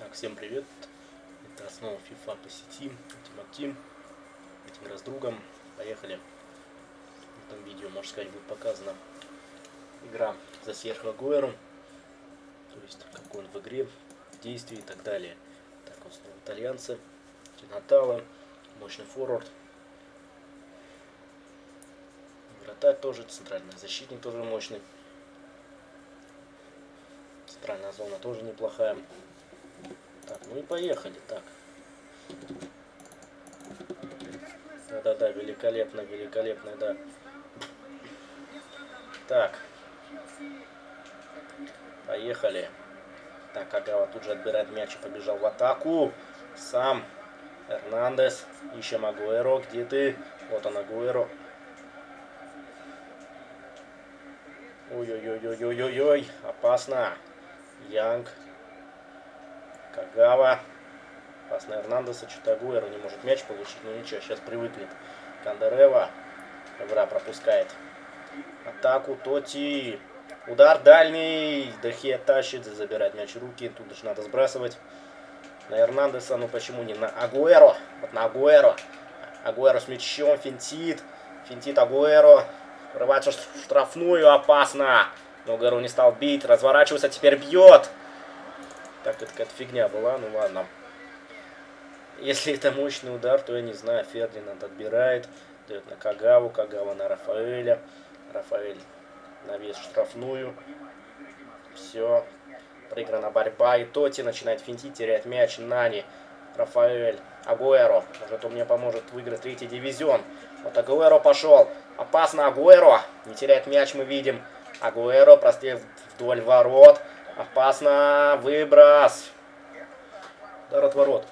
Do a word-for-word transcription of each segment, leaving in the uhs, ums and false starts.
Так, всем привет. Это снова FIFA по сети. Ultimate Team. Этим раз другом. Поехали. В этом видео, можно сказать, будет показана игра за Серхио Агуэро. То есть, как он в игре, в действии и так далее. Так, вот снова итальянцы. Ди Натало. Мощный форвард. Вратарь тоже. Центральный защитник тоже мощный. Центральная зона тоже неплохая. Так, ну и поехали. Так. Да-да-да, великолепно, великолепно, да. Так. Поехали. Так, Агава тут же отбирает мяч и побежал в атаку. Сам Эрнандес. Ищем Агуэро. Где ты? Вот он, Агуэро. Ой-ой-ой-ой-ой-ой-ой. Опасно. Янг. Кагава. Опасно Эрнандеса. Что-то Агуэро не может мяч получить. Ну ничего, сейчас привыкнет. Кандерева. Эвра пропускает. Атаку. Тоти. Удар дальний. Дехе тащит. Забирает мяч в руки. Тут даже надо сбрасывать. На Эрнандеса. Ну почему не на Агуэро? Вот на Агуэро. Агуэро с мячом. Финтит. Финтит Агуэро. Врывается в штрафную. Опасно. Но Агуэро не стал бить. Разворачивается. Теперь бьет. Так, это какая-то фигня была. Ну ладно. Если это мощный удар, то я не знаю. Фердинанд отбирает. Дает на Кагаву. Кагава на Рафаэля. Рафаэль на вес штрафную. Все. Проиграна борьба. И Тоти начинает финтить. Теряет мяч. Нани. Рафаэль. Агуэро. Может, он мне поможет выиграть третий дивизион. Вот Агуэро пошел. Опасно Агуэро. Не теряет мяч, мы видим. Агуэро прострел вдоль ворот. Опасно. Выброс. Удар от ворот.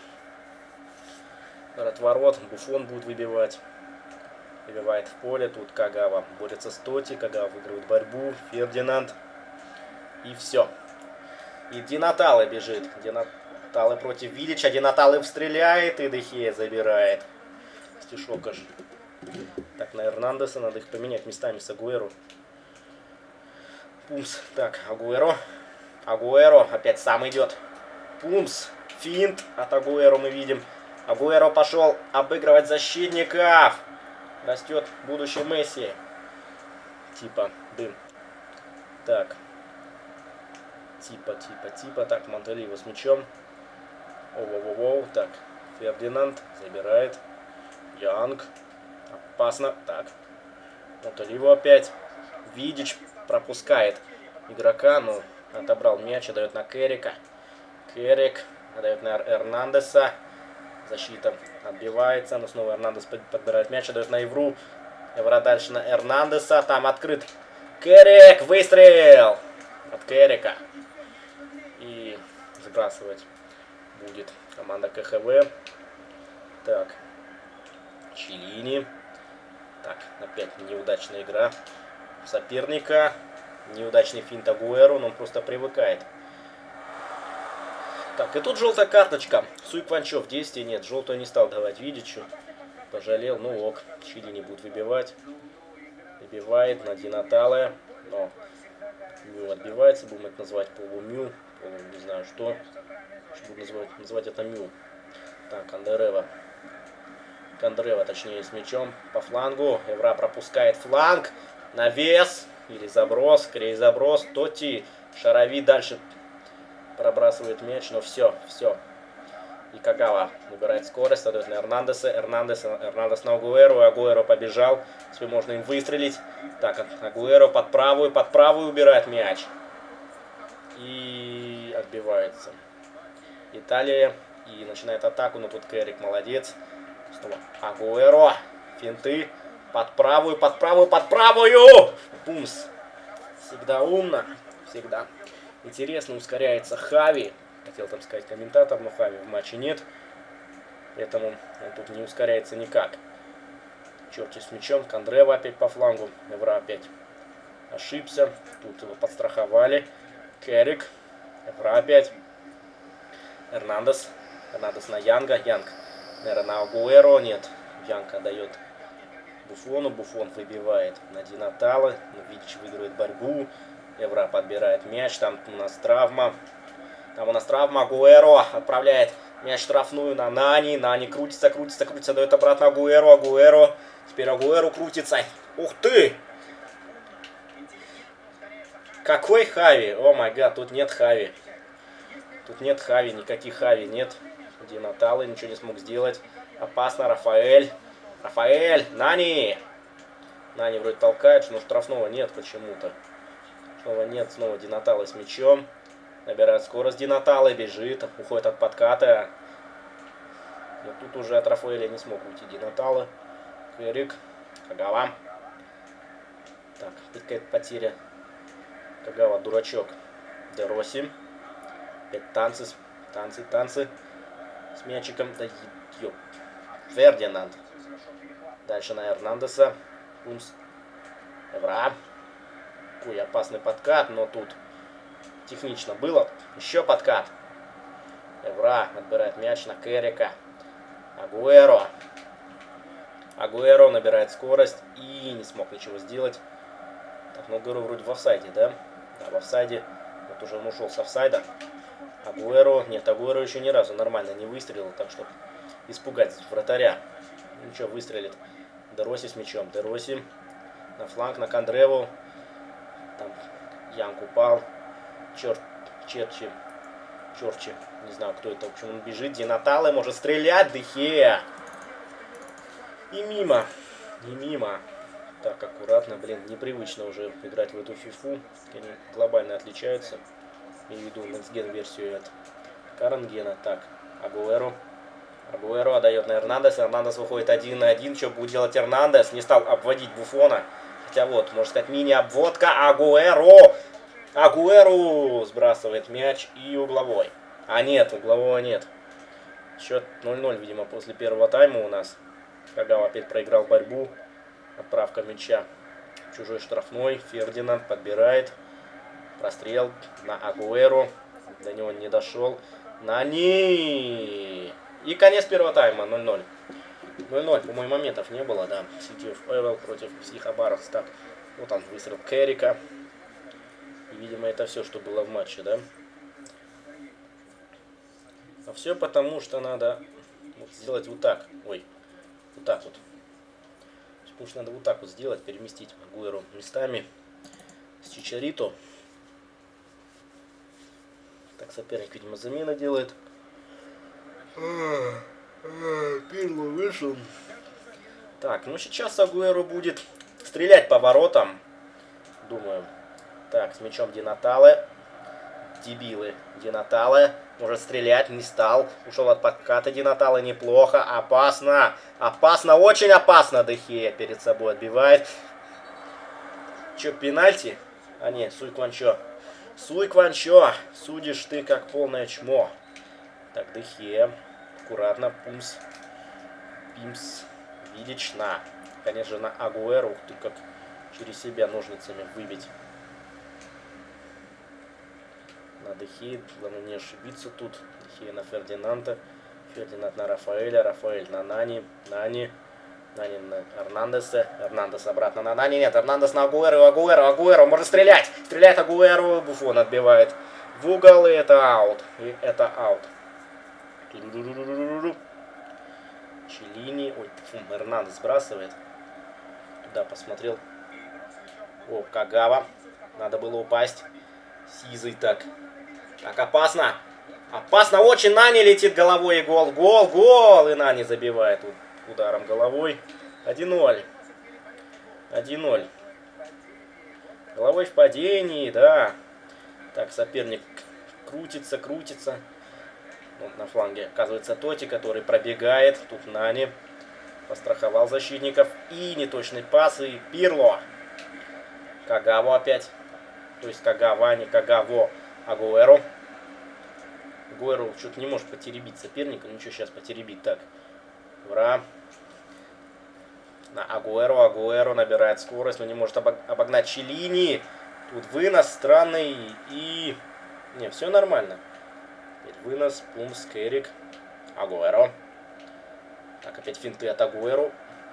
Удар от ворот. Буфон будет выбивать. Выбивает в поле. Тут Кагава борется с Тоти. Кагава выигрывает борьбу. Фердинанд. И все. И Ди Натало бежит. Ди Натало против Виллича. Ди Натало стреляет. И Дехе забирает. Стишок аж. Так, на Эрнандеса. Надо их поменять местами с Агуэро. Пумс. Так, Агуэро. Агуэро опять сам идет. Пумс. Финт от Агуэро мы видим. Агуэро пошел обыгрывать защитников. Растет будущий Месси. Типа, дым. Так. Типа, типа, типа. Так, Монталиво с мячом. Оу-оу-оу. Так, Фердинанд забирает. Янг. Опасно. Так. Монталиво опять. Видич пропускает игрока, но отобрал мяч, отдает на Керрика. Керрик отдает на Эрнандеса. Защита отбивается, но снова Эрнандес подбирает мяч, отдает на Эвру. Эвра дальше на Эрнандеса. Там открыт Керрик. Выстрел от Керрика. И сбрасывать будет команда КХВ. Так. Челини. Так, опять неудачная игра соперника. Неудачный финт Агуэро, но он просто привыкает. Так, и тут желтая карточка. Суйкванчо в действии нет. Желтую не стал давать Видичу. Пожалел. Ну ок. Чили не будет выбивать. Выбивает на Ди Натало. Но Мю отбивается. Будем это называть полумю. Полу не знаю что. Что буду называть, называть это Мю. Так, Кандерева. Кандерева, точнее, с мячом по флангу. Эвра пропускает фланг. Навес. Или заброс. Скорее заброс. Тоти. Шарави дальше пробрасывает мяч. Но все, все. И Кагава набирает скорость. Отдает на Эрнандеса. Эрнандес, Эрнандес на Агуэро. Агуэро побежал. Теперь можно им выстрелить. Так, Агуэро под правую. Под правую убирает мяч. И отбивается. Италия. И начинает атаку. Но тут Керрик молодец. Снова Агуэро. Финты. Под правую, под правую, под правую! Пумс. Всегда умно. Всегда. Интересно, ускоряется Хави. Хотел там сказать комментатор, но Хави в матче нет. Поэтому он тут не ускоряется никак. Черти с мячом. Кандрева опять по флангу. Эвра опять ошибся. Тут его подстраховали. Керрик. Эвра опять. Эрнандес. Эрнандес на Янга. Янг. Наверное, на Агуэро. Нет. Янг отдает Буфону. Буфон выбивает на Ди Натало. Видич выигрывает борьбу. Эвра подбирает мяч. Там у нас травма. Там у нас травма. Агуэро отправляет мяч штрафную на Нани. Нани крутится, крутится, крутится. Дает обратно Агуэро. Агуэро. Теперь Агуэро крутится. Ух ты! Какой Хави? О май гад, тут нет Хави. Тут нет Хави, никаких Хави нет. Ди Натало ничего не смог сделать. Опасно, Рафаэль. Рафаэль, Нани. Нани вроде толкает, но штрафного нет почему-то. Снова нет, снова Ди Натало с мячом. Набирает скорость Ди Натало, бежит, уходит от подката. Но тут уже от Рафаэля не смог уйти Ди Натало. Кэрик, Кагава. Так, какая-то потеря. Кагава, дурачок. Де Росси. Опять танцы, танцы, танцы. С мячиком. Да ёп. Фердинанд. Дальше на Эрнандеса. Пумс. Эвра. Какой опасный подкат, но тут технично было. Еще подкат. Эвра отбирает мяч на Кэрика. Агуэро. Агуэро набирает скорость и не смог ничего сделать. Так, ну Агуэро вроде в офсайде, да? Да, в офсайде. Вот уже он ушел с офсайда. Агуэро. Нет, Агуэро еще ни разу нормально не выстрелил, так что испугать вратаря. Ничего, выстрелит. Де Росси с мячом. Де Росси на фланг, на Кандреву. Там Янг упал. Черт, Черчи. Черчи. Не знаю, кто это. В общем, он бежит. Ди Натало может стрелять. Де Хеа. И мимо. И мимо. Так, аккуратно. Блин, непривычно уже играть в эту фифу. Они глобально отличаются. Я веду Next Gen версию от Карангена. Так, Агуэро. Агуэро отдает на Эрнандеса. Эрнандес выходит один на один. Что будет делать Эрнандес? Не стал обводить Буфона. Хотя вот, можно сказать, мини-обводка. Агуэро! Агуэро сбрасывает мяч и угловой. А нет, углового нет. Счет ноль ноль, видимо, после первого тайма у нас. Кагава опять проиграл борьбу. Отправка мяча. Чужой штрафной. Фердинанд подбирает. Прострел на Агуэро. До него не дошел. Нани! И конец первого тайма. ноль ноль. ноль ноль. По-моему, моментов не было, да. City of Evil против Психобаровс. Так, вот он выстрел Кэрика. И, видимо, это все, что было в матче, да? А все потому, что надо вот сделать вот так. Ой, вот так вот. Потому что надо вот так вот сделать, переместить Агуэро местами с Чичарито. Так, соперник, видимо, замена делает. Пирло вышел. Так, ну сейчас Агуэро будет стрелять по воротам. Думаю. Так, с мячом Ди Натало. Дебилы. Ди Натало может стрелять, не стал. Ушел от подката Ди Натало, неплохо. Опасно. Опасно, очень опасно. Де Хеа перед собой отбивает. Че, пенальти? А не, Суй Кванчо. Суй Кванчо. Судишь ты как полное чмо. Так, Де Хеа. Аккуратно. Пумс. Пимс. Видич на. Конечно, на Агуэро. Ух ты, как через себя ножницами выбить. На Де Хеа. Главное не ошибиться тут. Де Хеа на Фердинанда. Фердинанд на Рафаэля. Рафаэль на Нани. Нани. Нани на Эрнандеса. Эрнандес обратно на Нани. Нет, Эрнандес на Агуэро. Агуэро. Агуэро. Может стрелять. Стреляет Агуэро. Буфон отбивает в угол. И это аут. И это аут. Челини. Ой, фу, Эрнандес сбрасывает. Туда посмотрел. О, Кагава. Надо было упасть. Сизый так. Так, опасно. Опасно. Очень. Нани летит головой. И гол. Гол. Гол. И Нани забивает ударом головой. один ноль. один ноль. Головой в падении, да. Так, соперник крутится, крутится. Вот на фланге оказывается Тоти, который пробегает. Тут Нани постраховал защитников. И неточный пас. И Пирло. Кагаво опять. То есть Кагава, не Кагаво. Агуэро. Агуэро что-то не может потеребить соперника. Ну что сейчас потеребить? Так. Ура. На Агуэро. Агуэро набирает скорость, но не может обогнать Челини. Тут вынос странный. И... Не, все нормально. Вынос, Пумс, Кэрик, Агуэро. Так, опять финты от Агуэро.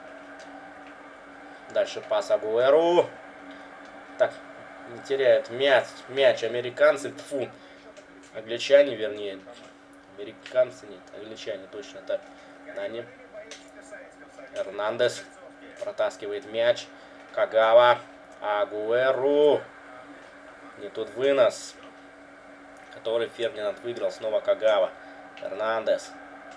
Дальше пас Агуэро. Так, не теряют мяч, мяч американцы. Фу. Англичане, вернее. Американцы, нет, англичане, точно так. Нани. Эрнандес протаскивает мяч. Кагава. Агуэру. Не тот вынос, который Фердинанд выиграл. Снова Кагава. Эрнандес.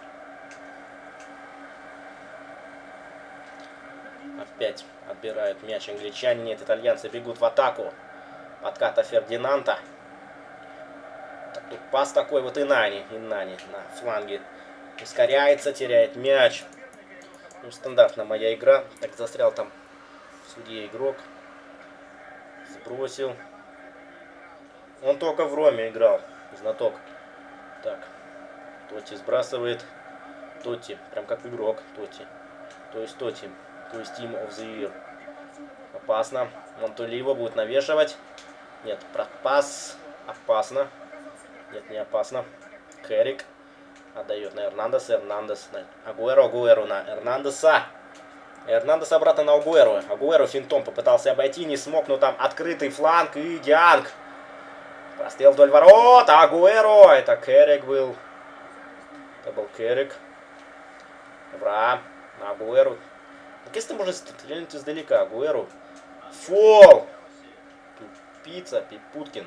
Опять отбирают мяч англичане. Нет, итальянцы бегут в атаку. Подката Фердинанда. Так, тут пас такой вот и Нани. И Нани на фланге. Ускоряется, теряет мяч. Ну, стандартная моя игра. Так, застрял там в суде игрок. Сбросил. Он только в Роме играл. Знаток. Так. Тоти сбрасывает. Тоти. Прям как игрок. Тоти. То есть Тоти. То есть Team of the Year. Опасно. Монтоливо будет навешивать. Нет, пас. Опасно. Нет, не опасно. Керрик. Отдает на Эрнандеса. Эрнандес на Агуэро. Агуэро на Эрнандеса. Эрнандес обратно на Агуэро. Агуэро финтом попытался обойти. Не смог, но там открытый фланг. И Дианг. Прострел вдоль ворот. Агуэро. Это Керрик был. Это был Керрик. Вра. На Агуэро. Так если можно стрелять издалека. Агуэро. Фол. Тупица. Пипуткин.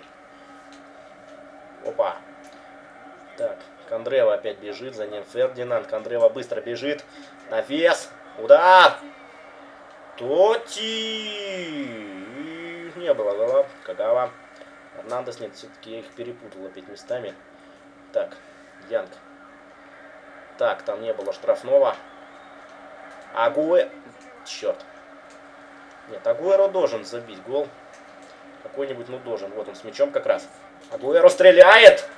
Опа. Так. Кондрева опять бежит. За ним Фердинанд. Кондрева быстро бежит. Навес. Удар. Тоти. Не было гола. Кагава. Эрнандес, нет, все-таки я их перепутал опять местами. Так, Янг. Так, там не было штрафного. Агуэ... Черт. Нет, Агуэро должен забить гол. Какой-нибудь, ну, должен. Вот он с мячом как раз. Агуэро стреляет!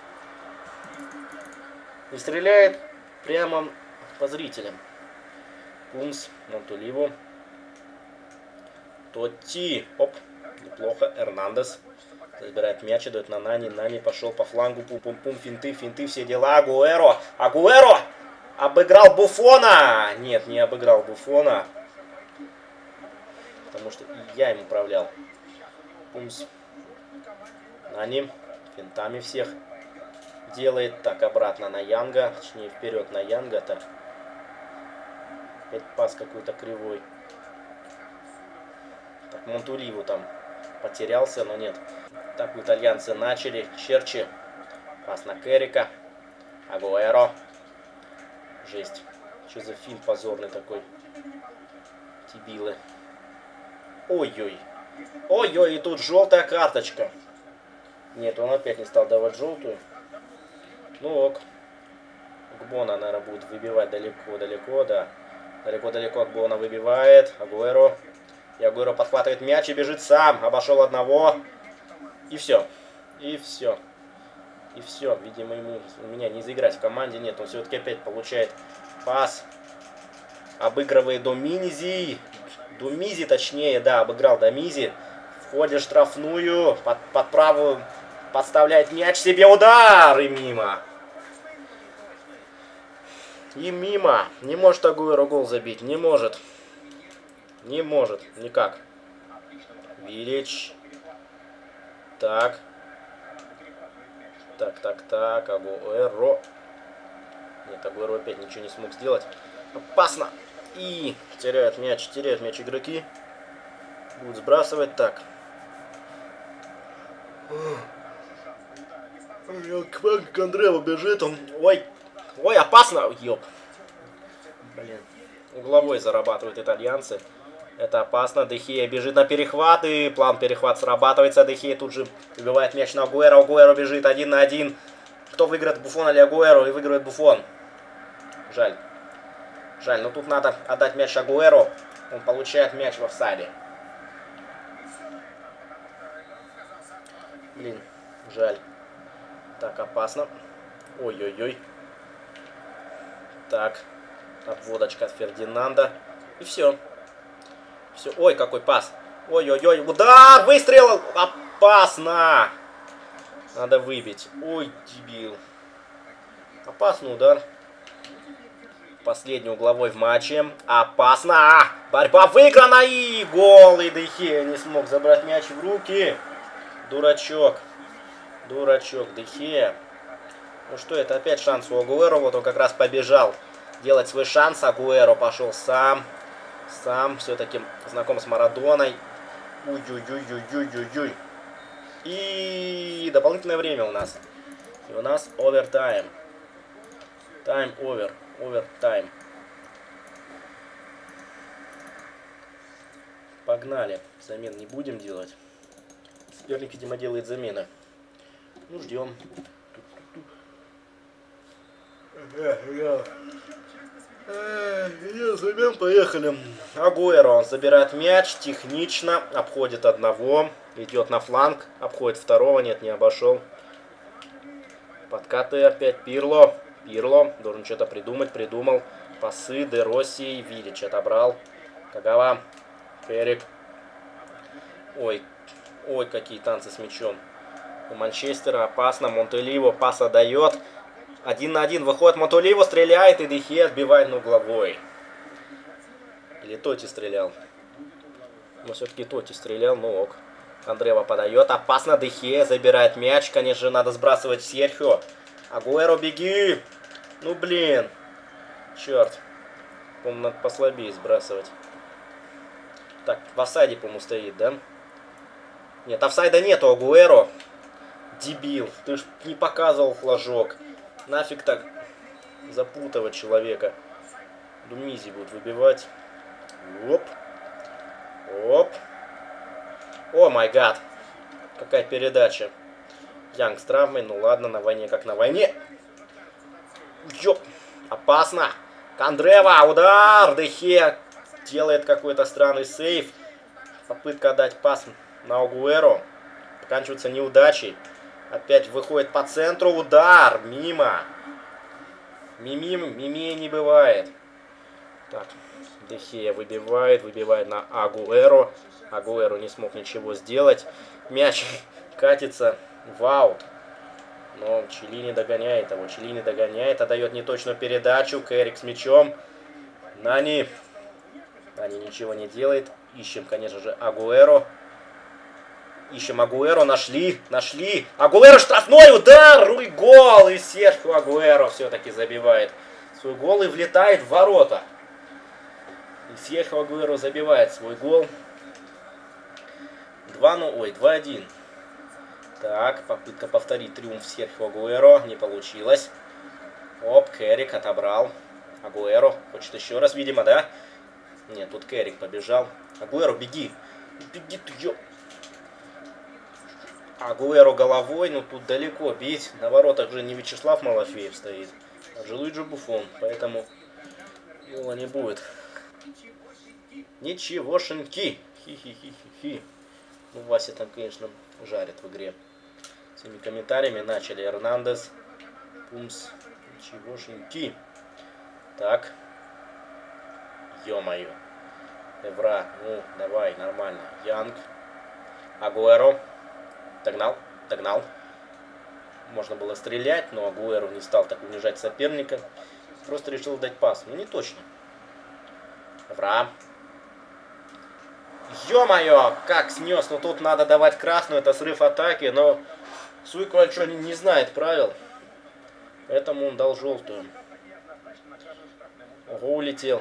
И стреляет прямо по зрителям. Кумс, Монтоливо. Тоти. Оп, неплохо. Эрнандес. Забирает мяч, идет на Нани. Нани пошел по флангу. Пум-пум-пум. Финты, финты, все дела. Агуэро. Агуэро! Обыграл Буфона! Нет, не обыграл Буфона. Потому что я им управлял. Пумс. Нани. Финтами всех делает. Так, обратно на Янга. Точнее, вперед на Янга. Так. Опять пас какой-то кривой. Так, Монтуливу там потерялся, но нет. Так, итальянцы начали. Черчи. Пас на Керрика. Агуэро. Жесть. Что за фильм позорный такой. Тибилы. Ой-ой. Ой-ой, и тут желтая карточка. Нет, он опять не стал давать желтую. Ну ок. Гбона, наверное, будет выбивать далеко-далеко, да. Далеко-далеко Гбона выбивает. Агуэро. И Агуэро подхватывает мяч и бежит сам. Обошел одного. И все. И все. И все. Видимо, ему у меня не заиграть в команде. Нет, он все-таки опять получает пас. Обыгрывает Доминизи. Думизи, точнее, да, обыграл Домизи. Входит в штрафную. Под, под правую подставляет мяч себе. Удар! И мимо. И мимо. Не может Агуэро гол забить. Не может. Не может. Никак. Виллич. Так. Так, так, так. Агуэро. Нет, Агуэро опять ничего не смог сделать. Опасно. И теряют мяч. Теряют мяч игроки. Будут сбрасывать. Так. Кондрева бежит. Он... Ой. Ой, опасно. Ёп. Блин. Угловой зарабатывают итальянцы. Это опасно. Дехия бежит на перехват. И план перехват срабатывается. Дехия тут же выбивает мяч на Агуэро. Агуэро бежит один на один. Кто выиграет, Буфон или Агуэро? И выигрывает Буфон. Жаль. Жаль. Но тут надо отдать мяч Агуэро. Он получает мяч в офсайде. Блин. Жаль. Так, опасно. Ой-ой-ой. Так. Обводочка от Фердинанда. И все. Все. Ой, какой пас. Ой-ой-ой. Удар! Выстрел! Опасно! Надо выбить. Ой, дебил. Опасный удар. Последний угловой в матче. Опасно! Борьба выиграна и гол! И Дехия не смог забрать мяч в руки. Дурачок. Дурачок. Дехия. Ну что, это опять шанс у Агуэро. Вот он как раз побежал делать свой шанс. Агуэро пошел сам. Сам все-таки знаком с Марадоной. Уй-уй-уй-уй-уй-уй-уй. И дополнительное время у нас. И у нас овертайм. Тайм овер. Овертайм. Погнали. Замен не будем делать. Соперник, видимо, делает замены. Ну, ждем. Замен, поехали. Агуэро, он забирает мяч, технично, обходит одного, идет на фланг, обходит второго, нет, не обошел. Подкаты опять Пирло. Пирло должен что-то придумать, придумал. Пасы, Де Росси, Виллич отобрал. Кагава, Керрик. Ой, ой, какие танцы с мячом. У Манчестера опасно, Монтеливо пас отдает. Один на один выходит Монтеливо, стреляет, и Де Геа отбивает на угловой. Или Тоти стрелял. Но все-таки Тоти стрелял, ну ок. Андрева подает, опасно, Де Геа забирает мяч. Конечно же, надо сбрасывать Серхио. Агуэро, беги! Ну блин. Черт. По-моему, надо послабее сбрасывать. Так, в офсайде, по-моему, стоит, да? Нет, офсайда нету, Агуэро. Дебил, ты ж не показывал флажок. Нафиг так запутывать человека. Думизи будет выбивать. Оп. Оп. О май гад. Какая передача. Янг с травмой. Ну ладно, на войне как на войне. Ёп. Опасно. Кандрева. Удар. Де Геа делает какой-то странный сейв. Попытка отдать пас на Агуэро. Заканчивается неудачей. Опять выходит по центру. Удар. Мимо. Мимим. Мимия не бывает. Так. Де Геа выбивает. Выбивает на Агуэро. Агуэро не смог ничего сделать. Мяч катится в аут. Но Челини догоняет его. Челини догоняет. Отдает неточную передачу. Керрик с мячом. Нани. Нани ничего не делает. Ищем, конечно же, Агуэро. Ищем Агуэро, нашли, нашли. Агуэро, штрафной удар, и гол. И Серхио Агуэро все-таки забивает свой гол и влетает в ворота. И Серхио Агуэро забивает свой гол. два ноль, ой, два один. Так, попытка повторить триумф Серхио Агуэро. Не получилось. Оп, Керрик отобрал. Агуэро хочет еще раз, видимо, да? Нет, тут Керрик побежал. Агуэро, беги. Беги ты, ё... Агуэро головой, ну тут далеко бить. На воротах же не Вячеслав Малафеев стоит, а Джанлуиджи Буффон. Поэтому гола не будет. Ничегошеньки. Хи-хи-хи-хи-хи. Ну, Вася там, конечно, жарит в игре. Всеми комментариями начали. Эрнандес. Пумс. Ничегошеньки. Так. Ё-моё. Эвра. Ну, давай, нормально. Янг. Агуэро. Догнал, догнал. Можно было стрелять, но Агуэро не стал так унижать соперника. Просто решил дать пас. Ну, не точно. Эвра. Ё-моё, как снес. Ну, тут надо давать красную. Это срыв атаки. Но Суйкван что, не, не знает правил. Поэтому он дал желтую. Ого, улетел.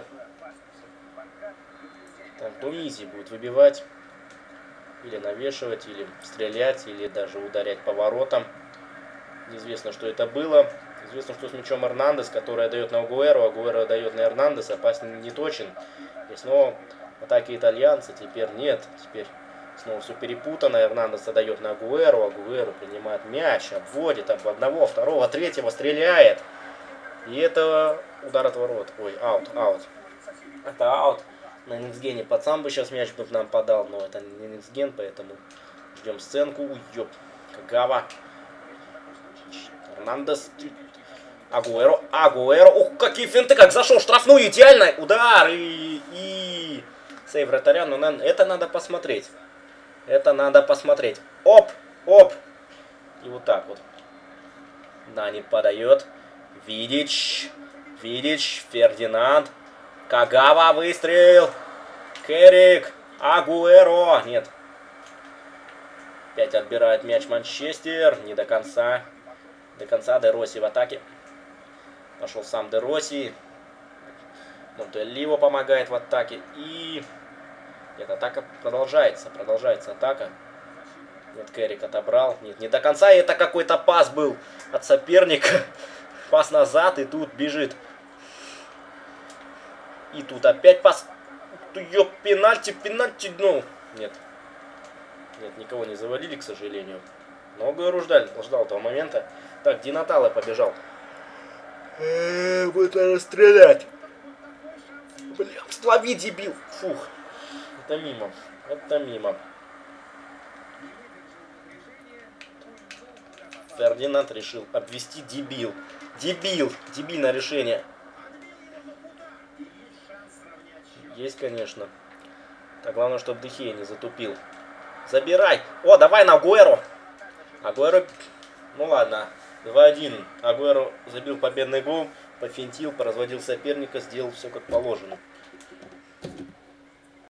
Так, Думизи будет выбивать. Или навешивать, или стрелять, или даже ударять по воротам. Неизвестно, что это было. Известно, что с мячом Эрнандес, который отдает на Агуэро, Агуэро отдает на Эрнандеса. Пас не точен. И снова атаки итальянца. Теперь нет. Теперь снова все перепутано. Эрнандес отдает на Агуэро. Агуэро принимает мяч, обводит об одного, второго, третьего, стреляет. И это удар от ворот. Ой, аут, аут. Это аут. На Никсгене пацан бы сейчас мяч бы нам подал, но это не Никсген, поэтому ждем сценку. Ой, ёп. Кагава. Эрнандес. Агуэро. Агуэро. Ух, какие финты, как зашел. Штрафную, идеально. Удар. И, и... сейв вратаря. Но на... это надо посмотреть. Это надо посмотреть. Оп, оп. И вот так вот. Нани подает. Видич. Видич. Фердинанд. Кагава, выстрел. Керрик. Агуэро. Нет. Опять отбирает мяч Манчестер. Не до конца. До конца Де Росси в атаке. Пошел сам Де Росси. Монтелливо помогает в атаке. И... Нет, атака продолжается. Продолжается атака. Нет, Керрик отобрал. Нет, не до конца. Это какой-то пас был от соперника. Пас назад. И тут бежит. И тут опять пас. Ёп, пенальти, пенальти. Ну, нет. Нет, никого не завалили, к сожалению. Но Агуэро ждал, ждал этого момента. Так, Ди Натало побежал. Будет расстрелять. Блин, лови, дебил. Фух. Это мимо. Это мимо. Фердинанд решил обвести дебил. Дебил. Дебильное решение. Есть, конечно. Так, главное, чтобы Де Хея не затупил. Забирай. О, давай на Агуэро. Агуэро... Ну ладно. два один. Агуэро забил победный гол. Пофинтил, поразводил соперника. Сделал все как положено.